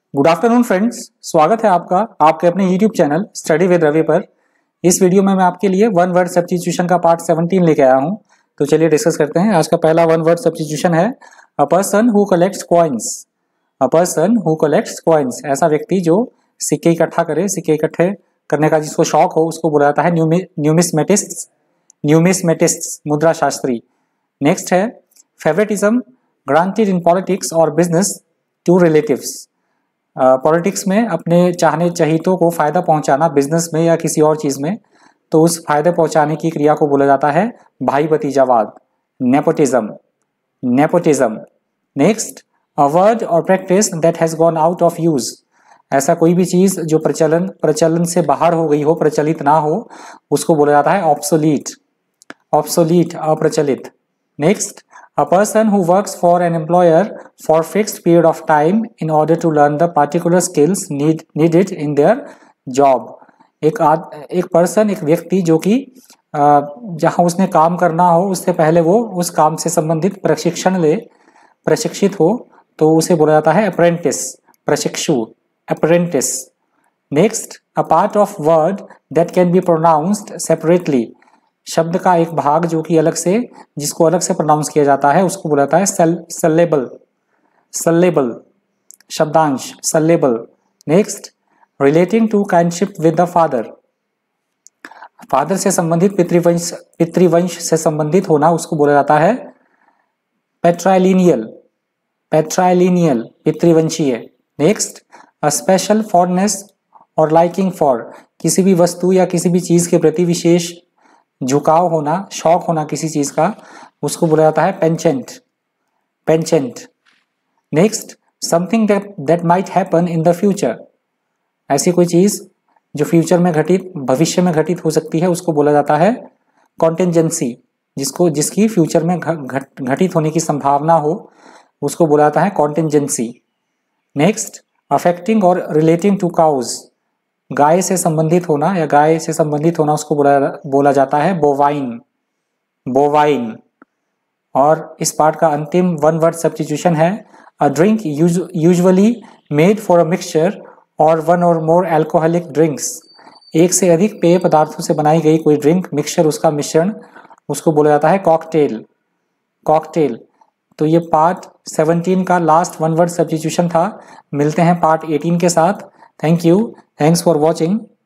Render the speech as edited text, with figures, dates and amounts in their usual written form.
Good afternoon friends, स्वागत है आपका आपके अपने YouTube channel study with Ravi पर। इस वीडियो में मैं आपके लिए वन वर्ड सब्स्टिट्यूशन का पार्ट 17 लेके आया हूं। तो चलिए डिस्कस करते हैं। आज का पहला वन वर्ड सब्स्टिट्यूशन है a person who collects coins. A person who collects coins, ऐसा व्यक्ति जो सिक्के इकट्ठा करे, सिक्के इकट्ठे करने का जिसको शौक हो उसको बोला जाता है न्यूमिस्मेटिस्ट। न्यूमिस्मेटिस्ट मुद्रा शास्त्री। नेक्स्ट है favouritism granted in politics or business to relatives. Politics में अपने चाहने चाहितों को फायदा पहुंचाना, बिजनेस में या किसी और चीज में, तो उस फायदे पहुंचाने की क्रिया को बोला जाता है भाई भतीजावाद, nepotism. Nepotism. Next, a word or practice that has gone out of use. ऐसा कोई भी चीज जो प्रचलन से बाहर हो गई हो, प्रचलित ना हो, उसको बोला जाता है ऑब्सोलीट। ऑब्सोलीट, अप्रचलित। Next, a person who works for an employer for fixed period of time in order to learn the particular skills needed in their job। एक पर्सन, एक व्यक्ति जो कि जहां उसने काम करना हो उससे पहले वो उस काम से संबंधित प्रशिक्षित हो, तो उसे बोला जाता है अप्रेंटिस, प्रशिक्षु, apprentice. Next, a part of word that can be pronounced separately. शब्द का एक भाग जो कि जिसको अलग से प्रोनाउंस किया जाता है उसको बोला जाता है सल्लेबल। सल्लेबल, शब्दांश, syllable. Next, relating to kinship with the father. Father से संबंधित, पितृवंश से संबंधित होना, उसको बोला जाता है पेट्राइलिनियल। पेट्राइलिनियल, पितृवंशीय। नेक्स्ट, अ स्पेशल फॉरनेस और लाइकिंग फॉर। किसी भी वस्तु या किसी भी चीज के प्रति विशेष झुकाव होना, शौक होना किसी चीज का, उसको बोला जाता है penchant. Penchant. Next, something that might happen in the future. ऐसी कोई चीज जो फ्यूचर में भविष्य में घटित हो सकती है, उसको बोला जाता है कॉन्टिजेंसी। जिसकी फ्यूचर में घटित होने की संभावना हो, उसको बोला जाता है contingency. Next, affecting or relating to cows. गाय से संबंधित होना या गाय से संबंधित होना, उसको बोला जाता है बोवाइन। बोवाइन। और इस पार्ट का अंतिम वन वर्ड सब्स्टिट्यूशन है a drink usually made for a mixture or one or more alcoholic drinks. एक से अधिक पेय पदार्थों से बनाई गई कोई ड्रिंक, मिक्सचर, उसका मिश्रण, उसको बोला जाता है कॉकटेल। कॉकटेल। तो ये पार्ट 17 का लास्ट वन वर्ड सब्स्टिट्यूशन था। मिलते हैं पार्ट 18 के साथ। Thank you, thanks for watching.